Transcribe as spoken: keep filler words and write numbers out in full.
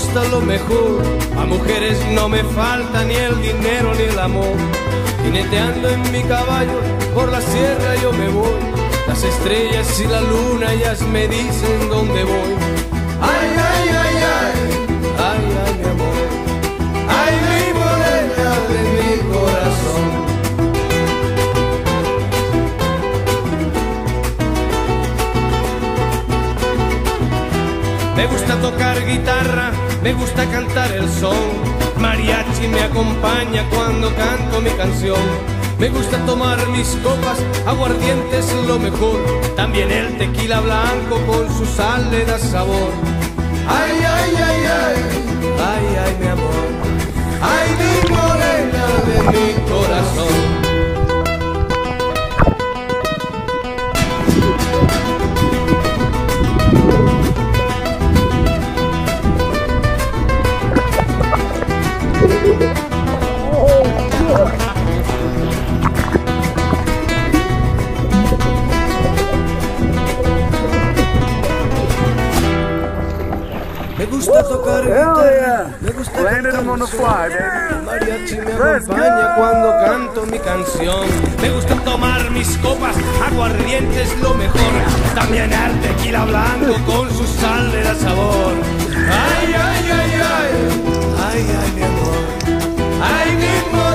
gusta lo mejor. A mujeres no me falta ni el dinero ni el amor. Jineteando en mi caballo por la sierra yo me voy. Las estrellas y la luna ellas me dicen dónde voy. Ay, ay, ay, ay, ay, ay, mi amor. Ay, mi morena de mi corazón. Me gusta tocar guitarra, me gusta cantar el son. Mariachi me acompaña cuando canto mi canción. Me gusta tomar mis copas, aguardiente es lo mejor. También el tequila blanco con su sal le da sabor. Ay, ay, ay, ay, ay, ay, mi amor. Ay, mi morena de mi corazón. Me gusta tocar guitarra, me gusta Landed cantar him on the el son. fly, baby. Mariachi me Let's acompaña go. cuando canto mi canción. Me gusta tomar mis copas, aguardiente es lo mejor. También el tequila blanco con su sal le da sabor. Ay, ay, ay, ay, ay, ay, mi amor. Ay, mi amor.